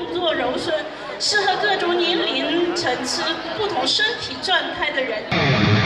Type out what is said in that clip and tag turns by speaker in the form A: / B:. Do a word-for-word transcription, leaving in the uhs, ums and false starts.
A: 动作柔顺，适合各种年龄层次、不同身体状态的人。